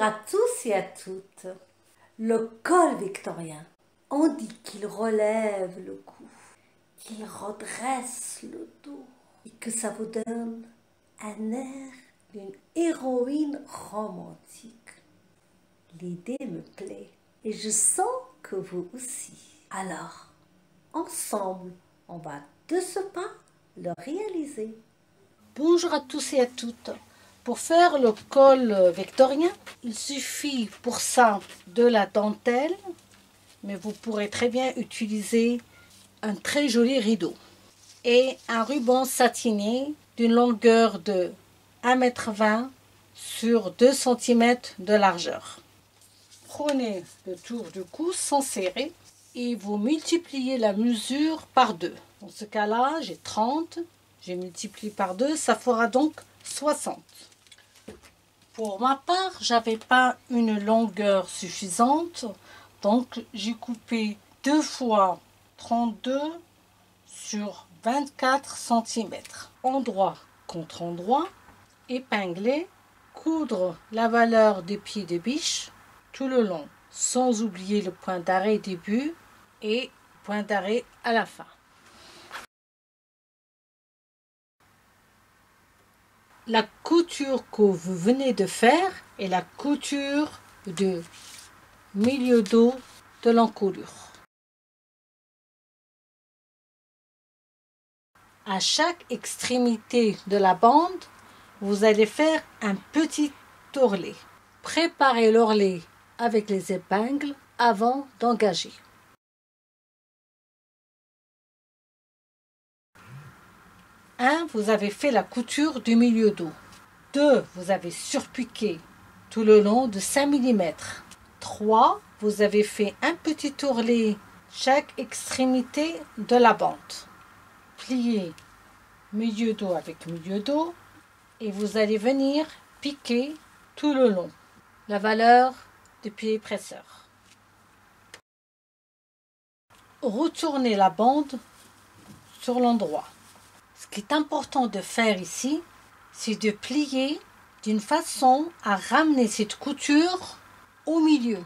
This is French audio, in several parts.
Bonjour à tous et à toutes. Le col victorien, on dit qu'il relève le cou, qu'il redresse le dos et que ça vous donne un air d'une héroïne romantique. L'idée me plaît et je sens que vous aussi. Alors, ensemble, on va de ce pas le réaliser. Bonjour à tous et à toutes. Pour faire le col victorien, il suffit pour ça de la dentelle, mais vous pourrez très bien utiliser un très joli rideau et un ruban satiné d'une longueur de 1,20 m sur 2 cm de largeur. Prenez le tour du cou sans serrer et vous multipliez la mesure par 2. Dans ce cas-là, j'ai 30. J'ai multiplié par 2, ça fera donc 60. Pour ma part, j'avais pas une longueur suffisante, donc j'ai coupé 2 fois 32 sur 24 cm. Endroit contre endroit, épingler, coudre la valeur des pieds de biche tout le long, sans oublier le point d'arrêt début et point d'arrêt à la fin. La couture que vous venez de faire est la couture du milieu dos de l'encolure. À chaque extrémité de la bande, vous allez faire un petit ourlet. Préparez l'ourlet avec les épingles avant d'engager. Vous avez fait la couture du milieu dos. 2, vous avez surpiqué tout le long de 5 mm. 3, vous avez fait un petit ourlet chaque extrémité de la bande. Pliez milieu dos avec milieu dos et vous allez venir piquer tout le long la valeur du pied presseur. Retournez la bande sur l'endroit. Ce qui est important de faire ici, c'est de plier d'une façon à ramener cette couture au milieu.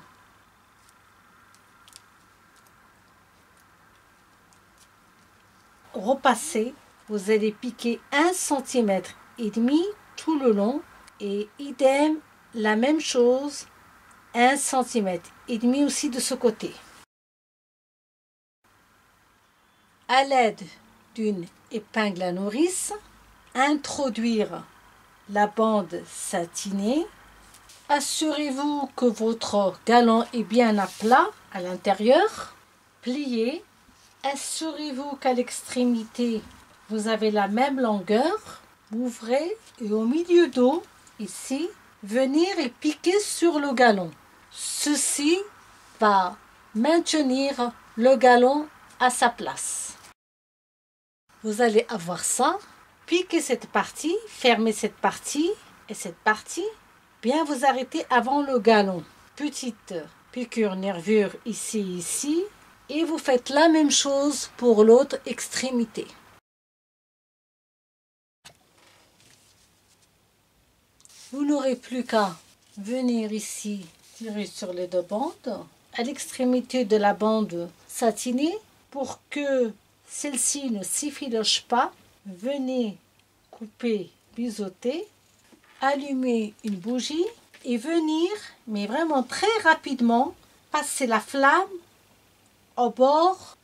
Repassez, vous allez piquer 1,5 cm tout le long et idem, la même chose, 1,5 cm aussi de ce côté. À l'aide d'une épingle à nourrice, introduire la bande satinée. Assurez-vous que votre galon est bien à plat à l'intérieur. Pliez. Assurez-vous qu'à l'extrémité, vous avez la même longueur. Ouvrez et au milieu dos, ici, venir et piquer sur le galon. Ceci va maintenir le galon à sa place. Vous allez avoir ça. Piquez cette partie, fermez cette partie et cette partie. Bien vous arrêtez avant le galon. Petite piqûre nervure ici. Et vous faites la même chose pour l'autre extrémité. Vous n'aurez plus qu'à venir ici tirer sur les 2 bandes. À l'extrémité de la bande satinée, pour que celle-ci ne s'effiloche pas, venez couper, biseauter, allumer une bougie et venir, mais vraiment très rapidement, passer la flamme au bord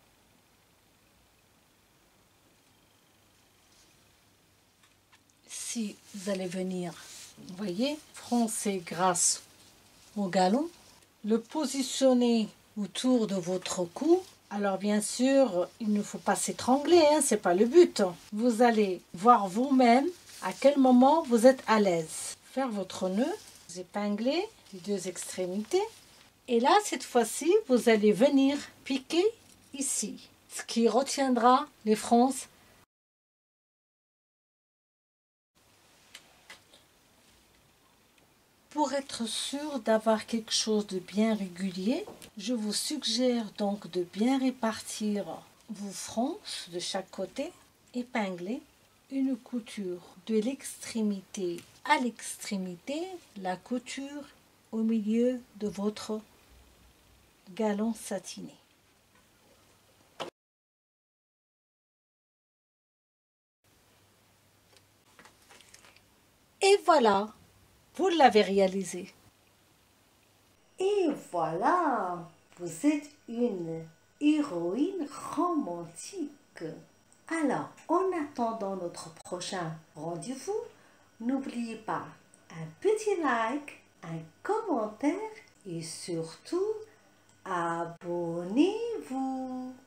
si vous allez venir, vous voyez, froncer grâce au galon, le positionner autour de votre cou. Alors bien sûr, il ne faut pas s'étrangler, c'est pas le but. Vous allez voir vous-même à quel moment vous êtes à l'aise. Faire votre nœud, vous épinglez les 2 extrémités. Et là, cette fois-ci, vous allez venir piquer ici, ce qui retiendra les fronces. Pour être sûr d'avoir quelque chose de bien régulier, je vous suggère donc de bien répartir vos fronces de chaque côté, épingler une couture de l'extrémité à l'extrémité, la couture au milieu de votre galon satiné. Et voilà, vous l'avez réalisé. Et voilà, vous êtes une héroïne romantique. Alors, en attendant notre prochain rendez-vous, n'oubliez pas un petit like, un commentaire et surtout, abonnez-vous.